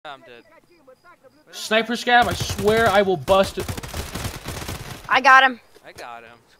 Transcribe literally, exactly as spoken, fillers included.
I'm dead. Sniper scab, I swear I will bust it. I got him. I got him.